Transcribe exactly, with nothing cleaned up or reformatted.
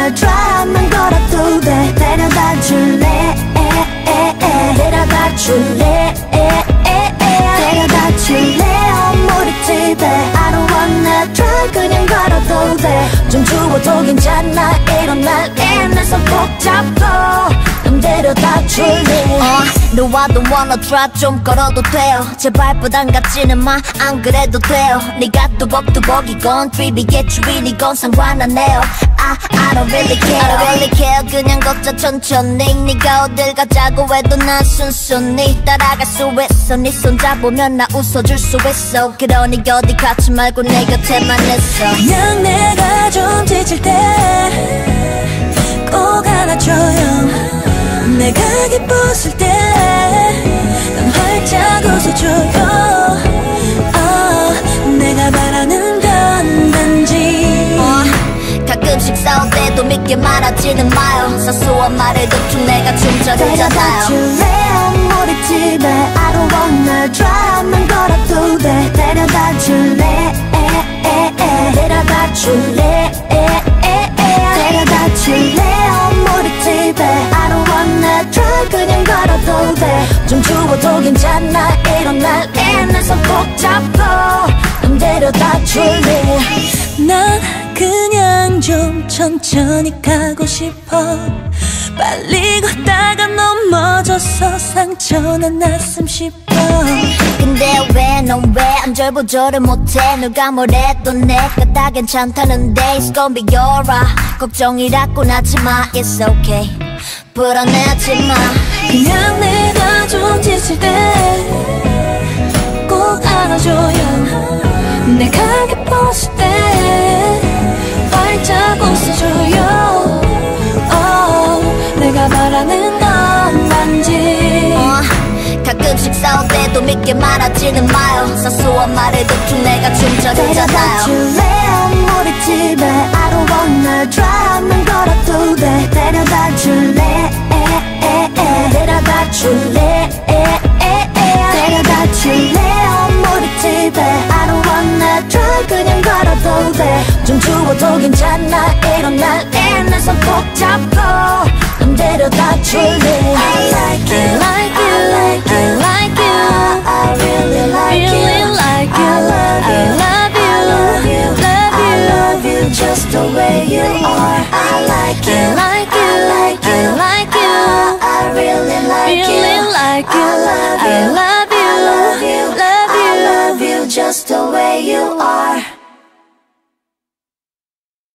wanna drive 난 걸어도 돼 데려다 줄래 데려다 줄래 데려다 줄래 우리 집에 I don't wanna drive 그냥 걸어도 돼 좀 추워도 괜찮아 이런 날엔 내 손 꼭 잡고 넌 데려다 줄래 uh, No I don't wanna drive 좀 걸어도 돼요 제발 부담 갖지는 마 안 그래도 돼요 네가 뚜벅뚜벅이건 트립이게 주인이건 상관 안 해요 I, I don't really care I don't really care 그냥 걷자 천천히 네가 어딜 가자고 해도 난 순순히 따라갈 수 있어 네 손 잡으면 나 웃어줄 수 있어 그러니 어디 가지 말고 내 곁에만 있어 그냥 내가 좀 지칠 때 꼭 안아줘요 내가 기뻤을 때 난 활짝 웃어줘요 oh, 내가 바라는 건 단지 uh, 가끔씩 싸울 때도 믿게 말하지는 마요 사소한 말에도 좀 내가 춤춰주잖아요 데려다 줄래 우리 집에 I don't wanna drive 난 걸어도 돼 데려다 줄래 데려다 줄래 데려다 줄래 우리 집에 I don't wanna drive 그냥 걸어도 돼 좀 추워도 괜찮아 이런 날엔 내 손 꼭 잡고 넌 데려다 줄래 난 그냥 좀 천천히 가고 싶어 빨리 걷다가 넘어져서 상처는 났음 싶어 근데 왜 넌 왜 안절부절을 못해 누가 뭐래도 내가 다 괜찮다는데 It's gonna be alright 걱정이라고 하지마 It's okay 불안해하지마 그냥 내가 좀 지칠 때 꼭 안아줘요 내가 기뻤을 때 활짝 웃어줘요 oh, 내가 바라는 건 단지 uh, 가끔씩 싸울 때도 믿게 말하지는 마요 사소한 말에도 좀 내가 춤춰주잖아요 데려다 줄래 우리 집에 I don't wanna drive 난 걸어도 돼 데려다 줄래 데려다 줄래 데려다 줄래 우리 집에 I don't wanna drive 그냥 걸어도 돼 좀 추워도 괜찮아 이런 날엔 내 손 꼭 잡고 넌 데려다 줄래 I like you, like you, I like you, like you. I really like really you, like you. I love you, I love you, love you, love you. I love you just the way you are. I like you, like you, I like you, I like you. I, I really like really you, like you.